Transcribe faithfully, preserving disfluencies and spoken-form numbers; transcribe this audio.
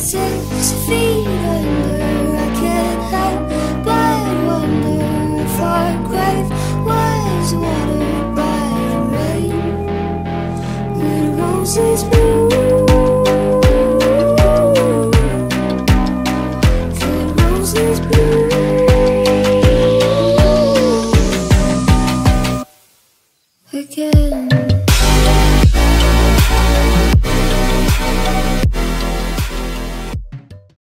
Six feet under, I can't help but wonder if our grave was watered by the rain. Could roses bloom? Could roses bloom? Again.